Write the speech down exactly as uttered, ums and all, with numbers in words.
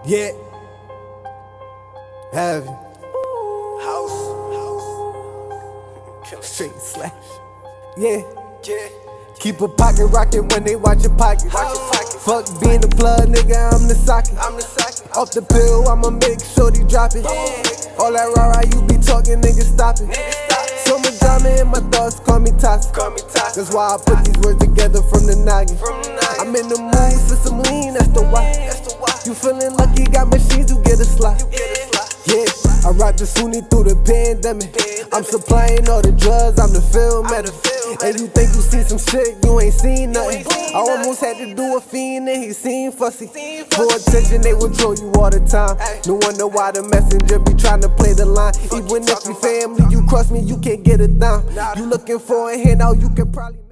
Yeah. Heavy. House. Straight slash. Yeah. Yeah. Keep a pocket rocket when they watch your pocket. Watch your pocket. Fuck being the plug, nigga, I'm the socket. I'm the socket. Off the pill, I'ma make sure they drop it. Yeah. All that rah rah you be talking, nigga, stop it. Nigga, stop it. So much drama in my thoughts, call me toxic. Call me toxic. That's why I put these words together from the noggin. From the noggin. I'm in the mood for some lean, that's the why. That's the why. You feeling lucky, got machines, you get a slot. You get a slot. Yeah, I rock the Sunni through the pandemic. Pandemic. I'm supplying all the drugs, I'm the film I'm editor. the film And you think you seen some shit, you ain't seen nothing. ain't seen I almost had to do a fiend and he seen fussy. Seen For fussy. attention, they will draw you all the time. Ay. No wonder why the messenger be trying to play the line. Even if we family, you cross me, you can't get a dime. Nah. You looking for a handout, you can probably